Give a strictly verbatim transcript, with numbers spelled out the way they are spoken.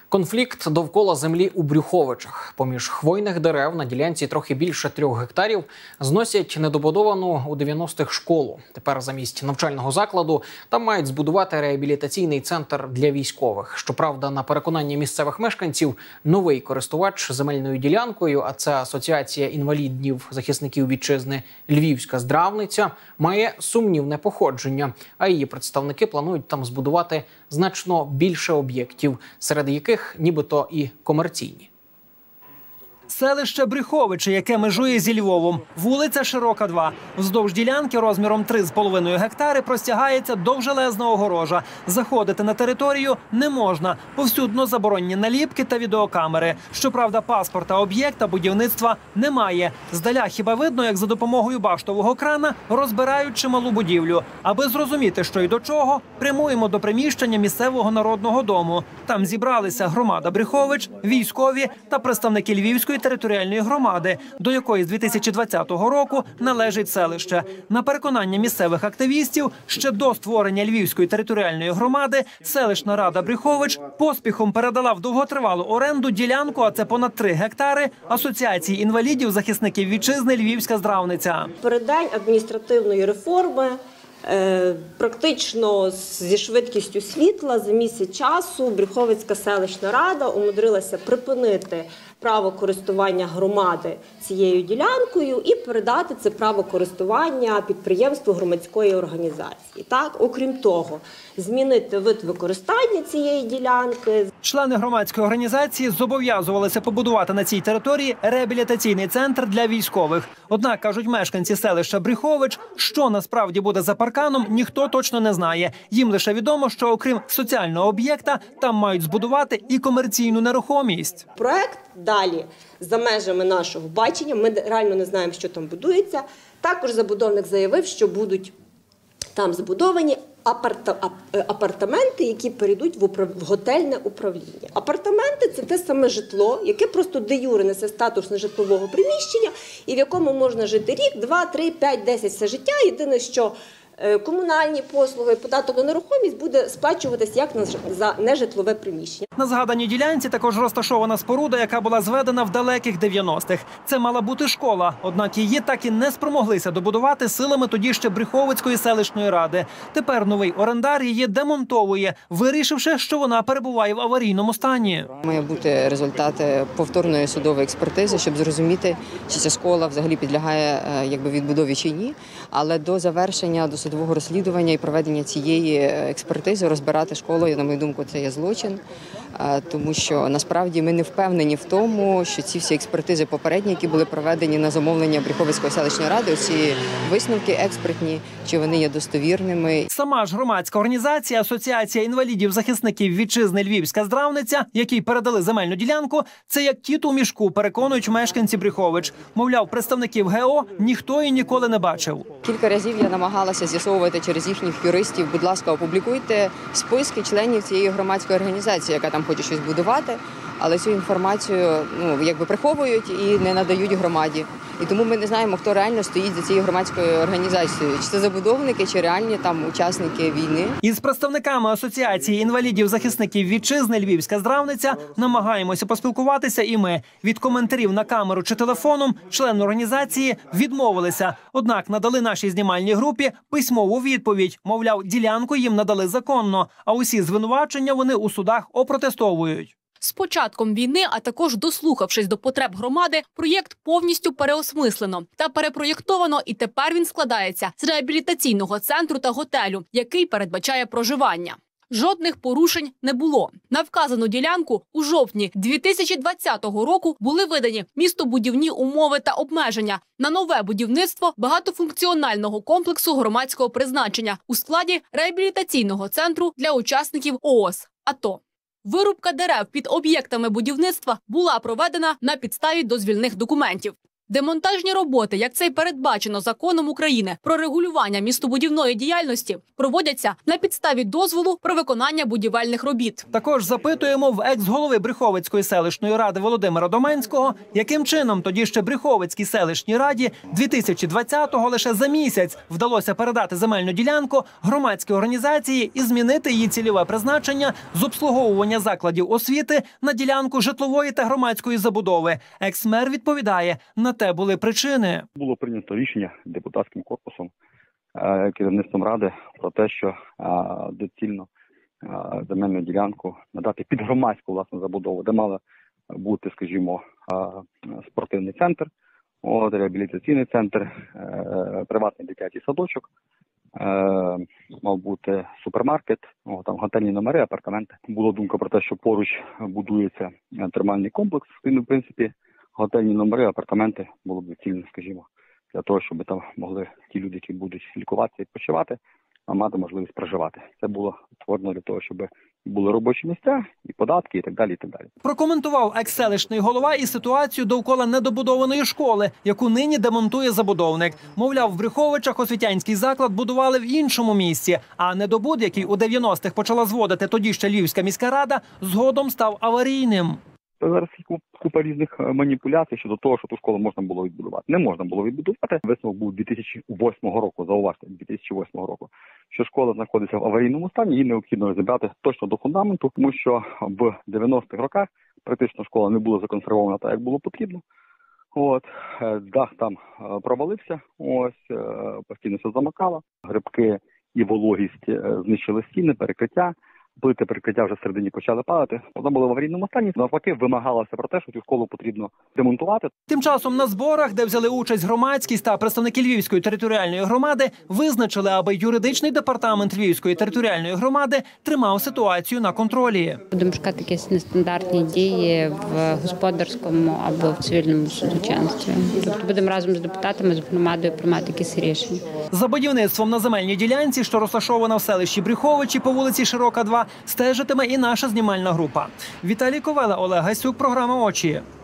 Конфлікт довкола землі у Брюховичах. Поміж хвойних дерев на ділянці трохи більше трьох гектарів зносять недобудовану у дев'яностих школу. Тепер замість навчального закладу там мають збудувати реабілітаційний центр для військових. Щоправда, на переконання місцевих мешканців, новий користувач земельною ділянкою, а це Асоціація інвалідів захисників вітчизни «Львівська здравниця», має сумнівне походження. А її представники планують там збудувати значно більше об'єктів, серед яких нібито і комерційні. Селище Брюховичі, яке межує зі Львовом. Вулиця Широка, два. Вздовж ділянки розміром три з половиною гектари простягається довжелезна огорожа. Заходити на територію не можна. Повсюдно заборонені наліпки та відеокамери. Щоправда, паспорта об'єкта будівництва немає. Здаля хіба видно, як за допомогою баштового крана розбирають чималу будівлю. Аби зрозуміти, що й до чого, прямуємо до приміщення місцевого народного дому. Там зібралися громада Брюхович, військові та представники Львівської територіальної громади, до якої з дві тисячі двадцятого року належить селище. На переконання місцевих активістів, ще до створення Львівської територіальної громади селищна рада Брюхович поспіхом передала в довготривалу оренду ділянку, а це понад три гектари, Асоціації інвалідів захисників вітчизни «Львівська здравниця». Переддень адміністративної реформи практично зі швидкістю світла за місяць часу Брюховицька селищна рада умудрилася припинити право користування громади цією ділянкою і передати це право користування підприємству громадської організації. Так, окрім того, змінити вид використання цієї ділянки. Члени громадської організації зобов'язувалися побудувати на цій території реабілітаційний центр для військових. Однак, кажуть мешканці селища Брюхович, що насправді буде за парканом, ніхто точно не знає. Їм лише відомо, що окрім соціального об'єкта, там мають збудувати і комерційну нерухомість. Проект далі за межами нашого бачення, ми реально не знаємо, що там будується. Також забудовник заявив, що будуть там збудовані апартаменти, які перейдуть в, управ... в готельне управління. Апартаменти – це те саме житло, яке просто де-юре несе статус нежитлового приміщення, і в якому можна жити рік, два, три, п'ять, десять все життя. Єдине, що комунальні послуги, податок на нерухомість буде сплачуватись як за нежитлове приміщення. На згаданій ділянці також розташована споруда, яка була зведена в далеких дев'яностих. Це мала бути школа, однак її так і не спромоглися добудувати силами тоді ще Брюховицької селищної ради. Тепер новий орендар її демонтовує, вирішивши, що вона перебуває в аварійному стані. Має бути результат повторної судової експертизи, щоб зрозуміти, чи ця школа взагалі підлягає якби відбудові чи ні. Але до завершення до судового розслідування і проведення цієї експертизи розбирати школу, на мою думку, це є злочин. Тому що насправді ми не впевнені в тому, що ці всі експертизи попередні, які були проведені на замовлення Брюховицької селищної ради, ці висновки експертні, чи вони є достовірними. Сама ж громадська організація Асоціація інвалідів захисників вітчизни «Львівська здравниця», якій передали земельну ділянку, це як кіт у мішку, переконують мешканці Брюхович. Мовляв, представників ГО ніхто і ніколи не бачив. Кілька разів я намагалася з'ясовувати через їхніх юристів, будь ласка, опублікуйте списки членів цієї громадської організації, яка там хоче щось будувати, але цю інформацію ну, якби приховують і не надають громаді. І тому ми не знаємо, хто реально стоїть за цією громадською організацією. Чи це забудовники, чи реальні там учасники війни. Із представниками Асоціації інвалідів захисників вітчизни «Львівська здравниця» намагаємося поспілкуватися і ми. Від коментарів на камеру чи телефоном члени організації відмовилися. Однак надали нашій знімальній групі письмову відповідь. Мовляв, ділянку їм надали законно, а усі звинувачення вони у судах опротестовують. З початком війни, а також дослухавшись до потреб громади, проєкт повністю переосмислено та перепроєктовано, і тепер він складається з реабілітаційного центру та готелю, який передбачає проживання. Жодних порушень не було. На вказану ділянку у жовтні дві тисячі двадцятого року були видані містобудівні умови та обмеження на нове будівництво багатофункціонального комплексу громадського призначення у складі реабілітаційного центру для учасників ООС АТО. Вирубка дерев під об'єктами будівництва була проведена на підставі дозвільних документів. Демонтажні роботи, як це й передбачено законом України про регулювання містобудівної діяльності, проводяться на підставі дозволу про виконання будівельних робіт. Також запитуємо в екс-голови Брюховицької селищної ради Володимира Доменського, яким чином тоді ще Брюховицькій селищній раді дві тисячі двадцятого лише за місяць вдалося передати земельну ділянку громадській організації і змінити її цільове призначення з обслуговування закладів освіти на ділянку житлової та громадської забудови. Екс-мер відповідає, на те були причини. Було прийнято рішення депутатським корпусом, керівництвом ради про те, що доцільно земельну ділянку надати під громадську власну забудову, де мали бути, скажімо, спортивний центр, от, реабілітаційний центр, приватний дитячий садочок, мав бути супермаркет, о, там готельні номери, апартаменти. Була думка про те, що поруч будується термальний комплекс, він, в принципі, готельні номери, апартаменти було б доцільно, скажімо, для того, щоб там могли ті люди, які будуть лікуватися, відпочивати, а мати можливість проживати. Це було створено для того, щоб були робочі місця, і податки, і так далі, і так далі. Прокоментував екс-селищний голова і ситуацію довкола недобудованої школи, яку нині демонтує забудовник. Мовляв, в Брюховичах освітянський заклад будували в іншому місці, а недобуд, який у дев'яностих почала зводити тоді ще Львівська міська рада, згодом став аварійним. Зараз купа різних маніпуляцій щодо того, що ту школу можна було відбудувати. Не можна було відбудувати. Висновок був дві тисячі восьмого року, зауважте, дві тисячі восьмого року, що школа знаходиться в аварійному стані, її необхідно розібрати точно до фундаменту, тому що в дев'яностих роках практично школа не була законсервована так, як було потрібно. От, дах там провалився, ось, постійно все замокало, грибки і вологість знищили стіни, перекриття. Плити перекриття вже всередині почали падати. Вона була в аварійному стані. Навпаки, вимагалося про те, що цю школу потрібно демонтувати. Тим часом на зборах, де взяли участь громадськість та представники Львівської територіальної громади, визначили, аби юридичний департамент Львівської територіальної громади тримав ситуацію на контролі. Будемо шукати якісь нестандартні дії в господарському або в цивільному судочинстві. Тобто будемо разом з депутатами, з громадою приймати якісь рішення. За будівництвом на земельній ділянці, що розташована в селищі Брюховичі по вулиці Широка, два, стежитиме і наша знімальна група. Віталій Ковела, Олег Гасюк, програма «Очі».